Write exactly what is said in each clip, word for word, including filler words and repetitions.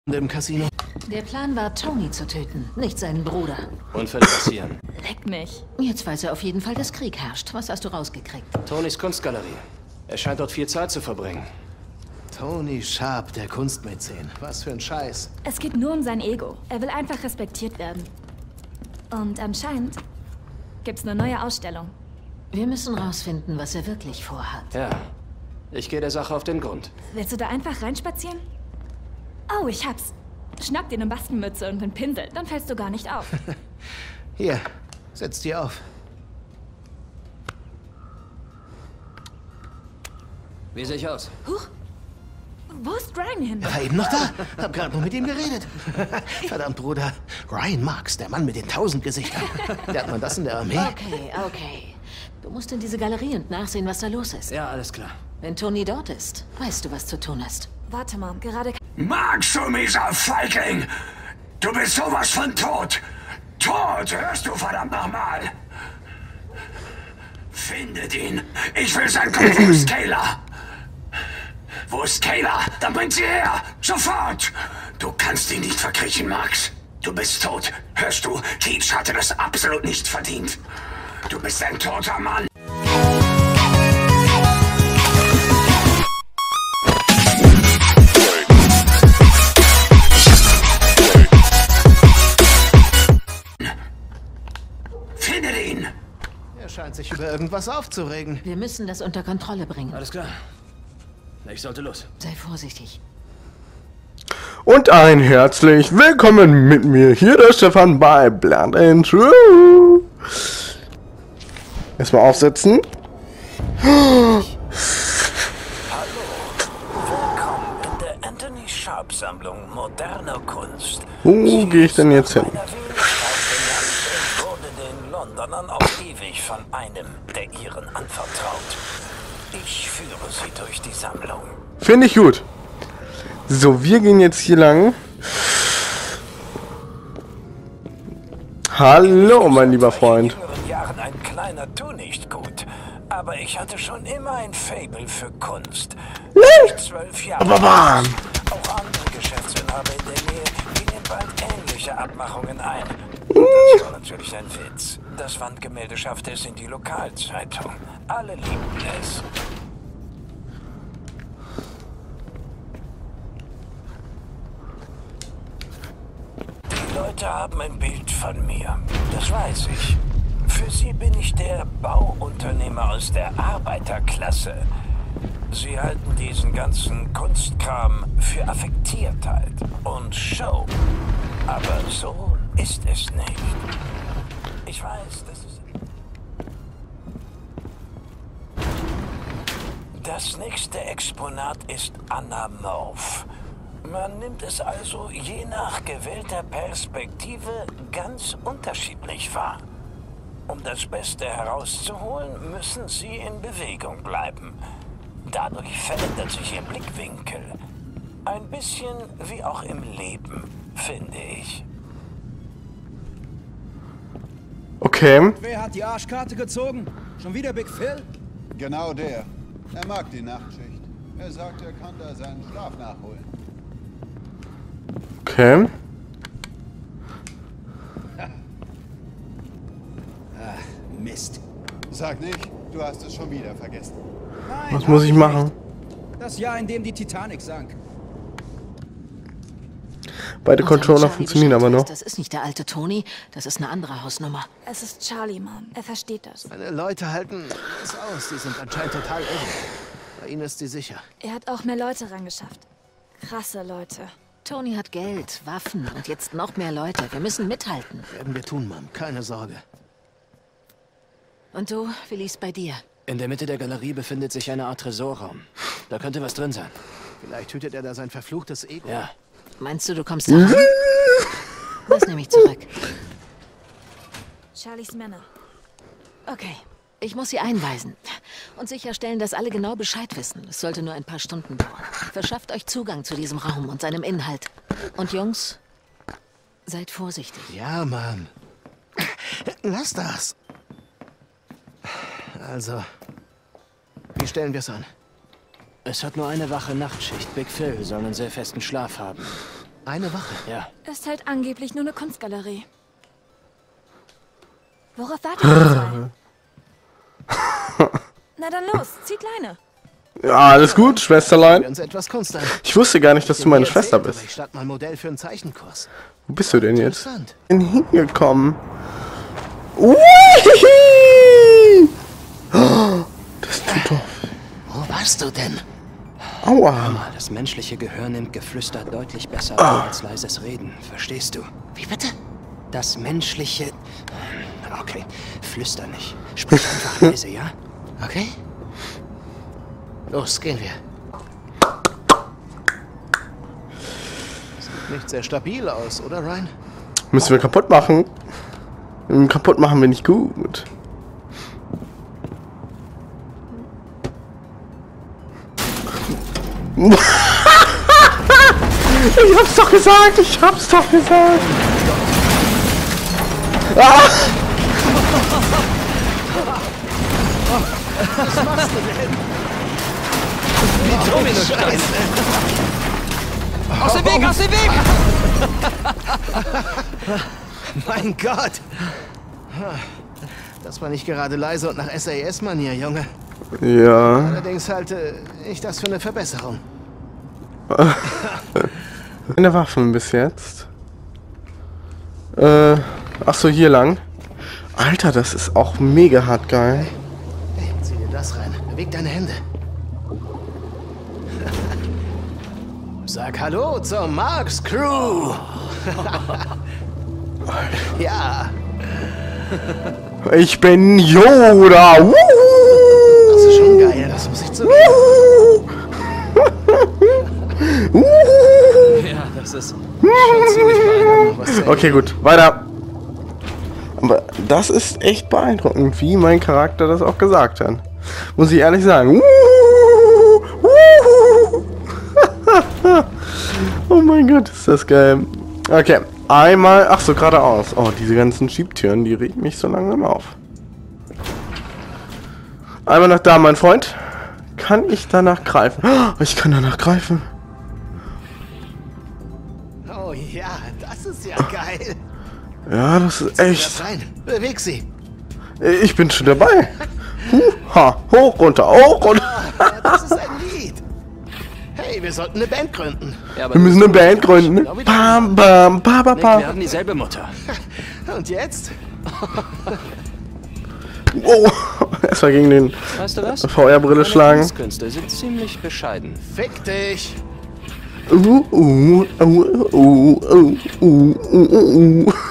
Im Casino. Der Plan war, Tony zu töten, nicht seinen Bruder. Unfälle passieren. Leck mich. Jetzt weiß er auf jeden Fall, dass Krieg herrscht. Was hast du rausgekriegt? Tonys Kunstgalerie. Er scheint dort viel Zeit zu verbringen. Tony Sharp, der Kunstmäzen. Was für ein Scheiß. Es geht nur um sein Ego. Er will einfach respektiert werden. Und anscheinend gibt's eine neue Ausstellung. Wir müssen rausfinden, was er wirklich vorhat. Ja. Ich gehe der Sache auf den Grund. Willst du da einfach reinspazieren? Oh, ich hab's. Schnapp dir eine Baskenmütze und einen Pinsel, dann fällst du gar nicht auf. Hier, setz dir auf. Wie sehe ich aus? Huch. Wo ist Ryan hin? Er war eben noch da. Hab gerade noch mit ihm geredet. Verdammt, Bruder. Ryan Marks, der Mann mit den tausend Gesichtern. Lernt man das in der Armee? Okay, okay. Du musst in diese Galerie und nachsehen, was da los ist. Ja, alles klar. Wenn Tony dort ist, weißt du, was zu tun ist. Warte mal, gerade... Magst du, mieser Feigling? Du bist sowas von tot. Tot, hörst du verdammt nochmal? Findet ihn. Ich will sein Kopf. Wo ist Kayla? Wo ist Kayla? Dann bringt sie her. Sofort. Du kannst ihn nicht verkriechen, Max. Du bist tot. Hörst du? Keach hatte das absolut nicht verdient. Du bist ein toter Mann. Findet ihn. Er scheint sich über irgendwas aufzuregen. Wir müssen das unter Kontrolle bringen. Alles klar. Ich sollte los. Sei vorsichtig. Und ein herzlich willkommen mit mir, hier der Stefan bei Blood and True. Erstmal aufsetzen. Hallo, willkommen in der Anthony Sharp Sammlung moderner Kunst. Wo gehe ich denn jetzt hin? Wurde den Londonern auf ewig von einem der ihren anvertraut. Ich führe sie durch die Sammlung. Finde ich gut. So, wir gehen jetzt hier lang. Hallo, mein lieber Freund. In jüngeren Jahren ein kleiner Tu nicht gut. Aber ich hatte schon immer ein Faible für Kunst. Ich zwölf Jahre. Aber bam. Auch andere Geschäftsinhaber in der Nähe gingen bald ähnliche Abmachungen ein. Das war natürlich ein Witz. Das Wandgemälde schaffte es in die Lokalzeitung. Alle liebten es. Die Leute haben ein Bild von mir. Das weiß ich. Für sie bin ich der Bauunternehmer aus der Arbeiterklasse. Sie halten diesen ganzen Kunstkram für Affektiertheit und Show. Aber so ist es nicht. Ich weiß, das ist... Das nächste Exponat ist anamorph. Man nimmt es also je nach gewählter Perspektive ganz unterschiedlich wahr. Um das Beste herauszuholen, müssen Sie in Bewegung bleiben. Dadurch verändert sich Ihr Blickwinkel. Ein bisschen wie auch im Leben, finde ich. Okay. Wer hat die Arschkarte gezogen? Schon wieder Big Phil? Genau der. Er mag die Nachtschicht. Er sagt, er kann da seinen Schlaf nachholen. Okay. Ach, Mist. Sag nicht, du hast es schon wieder vergessen. Nein, Was muss ich machen? das Jahr, in dem die Titanic sank. Beide Und Controller Charlie funktionieren Bescheid aber noch. weiß, Das ist nicht der alte Tony, das ist eine andere Hausnummer. Es ist Charlie, Mom. Er versteht das. Meine Leute halten es aus. Die sind anscheinend total irre. Bei ihnen ist sie sicher. Er hat auch mehr Leute rangeschafft. Krasse Leute. Tony hat Geld, Waffen und jetzt noch mehr Leute. Wir müssen mithalten. Werden wir tun, Mom. Keine Sorge. Und du, wie lief's bei dir? In der Mitte der Galerie befindet sich eine Art Tresorraum. Da könnte was drin sein. Vielleicht hütet er da sein verfluchtes Ego. Ja. Meinst du, du kommst da ran? Das nehme ich zurück. Charlies Männer. Okay, ich muss sie einweisen und sicherstellen, dass alle genau Bescheid wissen. Es sollte nur ein paar Stunden dauern. Verschafft euch Zugang zu diesem Raum und seinem Inhalt. Und Jungs, seid vorsichtig. Ja, Mann. Lass das. Also, wie stellen wir es an? Es hat nur eine wache Nachtschicht. Big Phil soll einen sehr festen Schlaf haben. Eine Wache. Ja. Ist halt angeblich nur eine Kunstgalerie. Worauf wartet ihr zwei? Na dann los, zieht Leine. Ja, alles gut, Wir Schwesterlein. uns etwas Kunst an. Ich wusste gar nicht, dass du meine Schwester Erzählt, bist. Ich stand mal Modell für einen Zeichenkurs. Wo bist du denn jetzt? Interessant. Bin hingekommen. Ui! Oh, das tut doch. Wo warst du denn? Aua. Das menschliche Gehör nimmt Geflüster deutlich besser Ah. wahr als leises Reden. Verstehst du? Wie bitte? Das menschliche... Okay, flüster nicht. Sprich einfach leise, ja? Okay. Los, gehen wir. Sieht nicht sehr stabil aus, oder Ryan? Müssen wir kaputt machen? Hm, Kaputt machen wir nicht gut. Ich hab's doch gesagt, ich hab's doch gesagt. Ah! Was machst du denn? Wie Dominosteine. Aus dem Weg, aus dem Weg! Mein Gott. Das war nicht gerade leise und nach S A S-Manier, Junge. Ja. Allerdings halte ich das für eine Verbesserung. Keine Waffen bis jetzt. Äh, ach so, hier lang. Alter, das ist auch mega hart geil. Hey, zieh dir das rein. Beweg deine Hände. Sag Hallo zur Marks Crew. Ja. Ich bin Yoda. Wuhu. Das ist schon geil, das muss ich zugeben. Wuhu. Ja, das ist... Schon ziemlich beeindruckend, was der- Okay, gut, weiter. Aber das ist echt beeindruckend, wie mein Charakter das auch gesagt hat. Muss ich ehrlich sagen. Wuhu. Wuhu. Oh mein Gott, ist das geil. Okay, einmal... Ach so, geradeaus. Oh, diese ganzen Schiebtüren, die regen mich so langsam auf. Einmal nach da, mein Freund. Kann ich danach greifen? Oh, ich kann danach greifen. Oh ja, das ist ja geil. Ja, das ist Zieh echt... das rein. Beweg sie. Ich bin schon dabei. Ha, hoch, runter, hoch, runter. Ah, das ist ein Lied. Hey, wir sollten eine Band gründen. Ja, aber Wir müssen eine das ist Band gründen. Genau wie du. Bam, bam, ba, ba, Nick, wir ba. haben dieselbe Mutter. Und jetzt? Oh, erstmal gegen den Weißt du was? V R-Brille Meine schlagen. Tanzkünste sind ziemlich bescheiden. Fick dich. Uh, uh, uh, uh, uh, uh, uh, uh.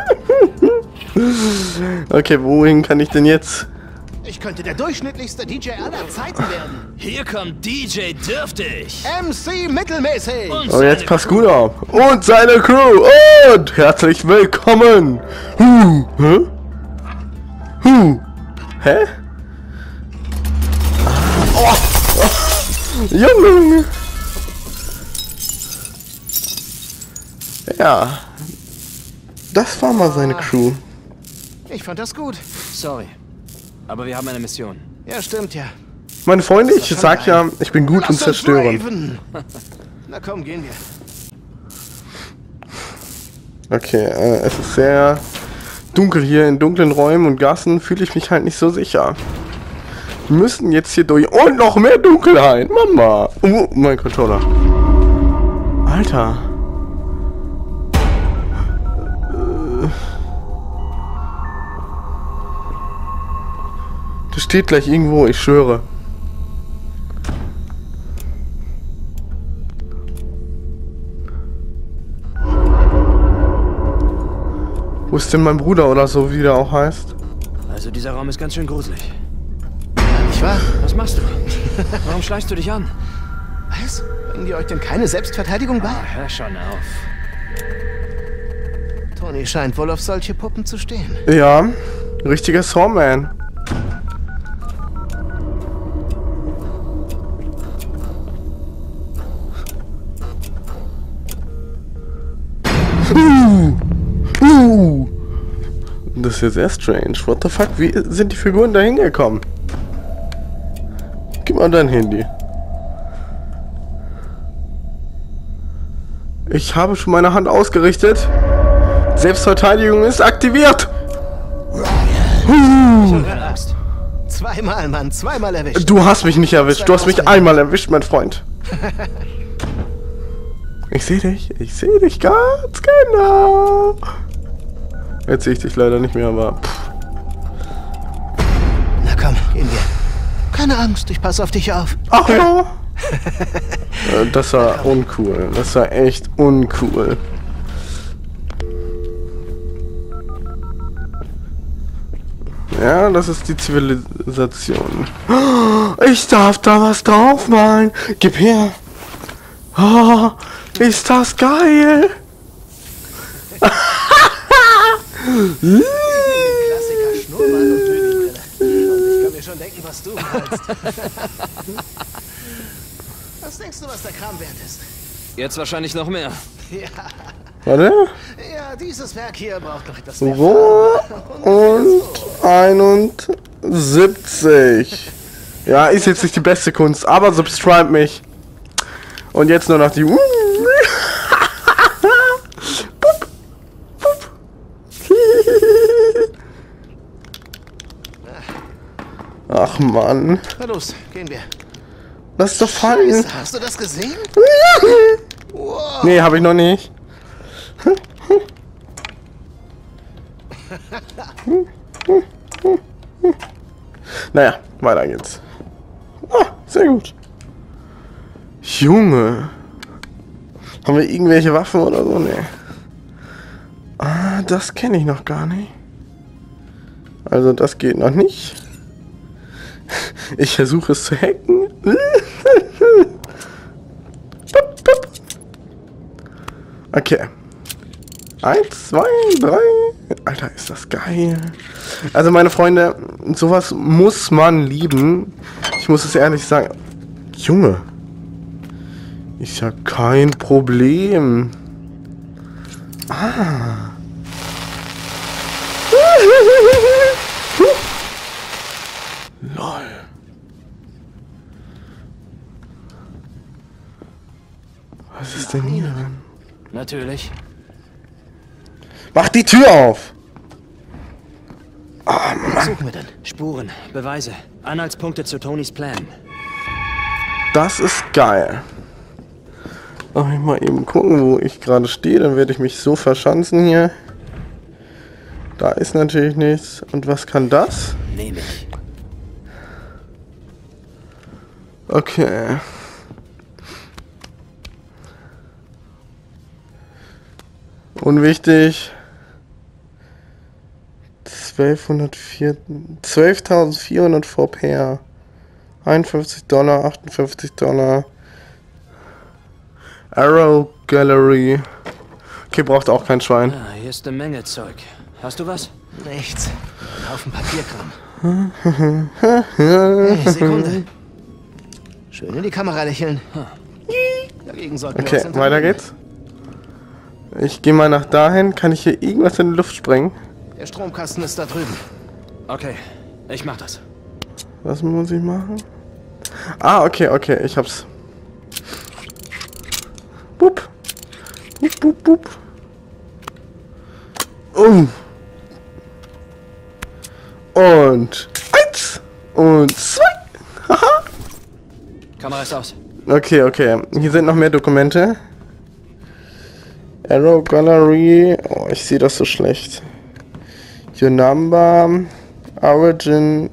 Okay, wohin kann ich denn jetzt? Ich könnte der durchschnittlichste D J aller Zeiten werden. Hier kommt D J Dürftig. M C mittelmäßig. Oh, jetzt passt gut auf. Und seine Crew. Und herzlich willkommen. Huh, hä? Huh. Hä? Oh. Oh. Junge. Ja. Das war mal seine Crew. Ich fand das gut. Sorry. Aber wir haben eine Mission. Ja, stimmt ja. Meine Freunde, ich sag ja, ich bin gut und Lass uns zerstören. raven. Na komm, gehen wir. Okay, äh, es ist sehr dunkel hier. In dunklen Räumen und Gassen fühle ich mich halt nicht so sicher. Wir müssen jetzt hier durch. Und noch mehr Dunkelheit. Mama. Oh, mein Controller. Alter. Äh. Das steht gleich irgendwo, ich schwöre. Wo ist denn mein Bruder oder so, wie der auch heißt? Also dieser Raum ist ganz schön gruselig. Nicht wahr? Was machst du? Warum schleichst du dich an? Was? Bringen die euch denn keine Selbstverteidigung bei? Ah, hör schon auf. Tony scheint wohl auf solche Puppen zu stehen. Ja, richtiger Sawman. Uh, uh. Das ist jetzt sehr strange. What the fuck? Wie sind die Figuren da hingekommen? Gib mal dein Handy. Ich habe schon meine Hand ausgerichtet. Selbstverteidigung ist aktiviert. Huh. Angst. Zweimal, Mann, zweimal erwischt. Du hast mich nicht erwischt. Du hast mich einmal erwischt, mein Freund. Ich sehe dich. Ich sehe dich ganz genau. Jetzt sehe ich dich leider nicht mehr, aber... Pff. Na komm, gehen wir. Keine Angst, ich passe auf dich auf. Ach ja. Das war uncool. Das war echt uncool. Ja, das ist die Zivilisation. Ich darf da was draufmalen. Gib her. Oh, ist das geil. Klassiker, Schnurrbart und Tütenbrille. Und ich kann mir schon denken, was du meinst. Was denkst du, was der Kram wert ist? Jetzt wahrscheinlich noch mehr. Ja. Warte. Ja, dieses Werk hier braucht noch etwas mehr. So und einundsiebzig. Ja, ist jetzt nicht die beste Kunst, aber subscribe mich. Und jetzt nur noch die... Ach Mann. Na los, gehen wir. Lass doch fallen. Scheiße, hast du das gesehen? Wow. Nee, habe ich noch nicht. Naja, weiter geht's. Ah, sehr gut. Junge. Haben wir irgendwelche Waffen oder so? Nee. Ah, das kenne ich noch gar nicht. Also das geht noch nicht. Ich versuche es zu hacken. Okay. Eins, zwei, drei. Alter, ist das geil. Also meine Freunde, sowas muss man lieben. Ich muss es ehrlich sagen. Junge. Ist ja kein Problem. Ah. Lol. Was ist denn hier? Natürlich. Mach die Tür auf! Was suchen wir denn? Spuren, Beweise, Anhaltspunkte zu Tonys Plan. Das ist geil. Darf ich mal eben gucken, wo ich gerade stehe. Dann werde ich mich so verschanzen hier. Da ist natürlich nichts. Und was kann das? Nehme ich. Okay. Unwichtig. zwölftausendvierhundert V P. einundfünfzig Dollar, achtundfünfzig Dollar. Arrow Gallery. Okay, braucht auch kein Schwein. Ah, hier ist eine Menge Zeug. Hast du was? Nichts. Ein Haufen Papierkram. Hey, Sekunde. Schön in die Kamera lächeln. Dagegen sollten Okay, wir uns weiter geht's. Ich gehe mal nach dahin. Kann ich hier irgendwas in die Luft sprengen? Der Stromkasten ist da drüben. Okay, ich mach das. Was muss ich machen? Ah, okay, okay, ich hab's. Bup. Bup, bup, bup. Oh. Und eins. Und zwei. Haha. Kamera ist aus. Okay, okay. Hier sind noch mehr Dokumente. Arrow Gallery. Oh, ich sehe das so schlecht. Your number. Origin.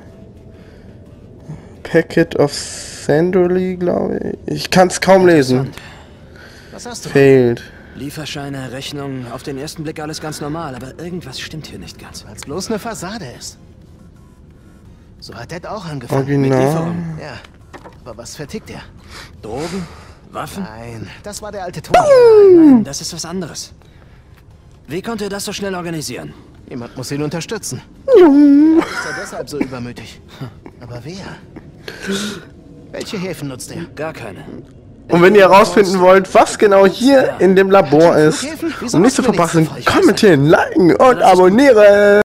Packet of Sandally, glaube ich. Ich kann es kaum lesen. Was hast du? Failed. Lieferscheine, Rechnungen, auf den ersten Blick alles ganz normal, aber irgendwas stimmt hier nicht ganz. Weil es bloß eine Fassade ist. So hat Ed auch angefangen. Original. Mit Lieferung. Ja. Aber was vertickt er? Drogen? Waffen? Nein, das war der alte Tony. Nein, das ist was anderes. Wie konnte er das so schnell organisieren? Jemand muss ihn unterstützen. Ist er deshalb so übermütig? Aber wer? Welche Häfen nutzt er? Gar keine. Und wenn ihr herausfinden wollt, was genau hier in dem Labor ist, um nichts zu verpassen, kommentieren, liken und abonnieren.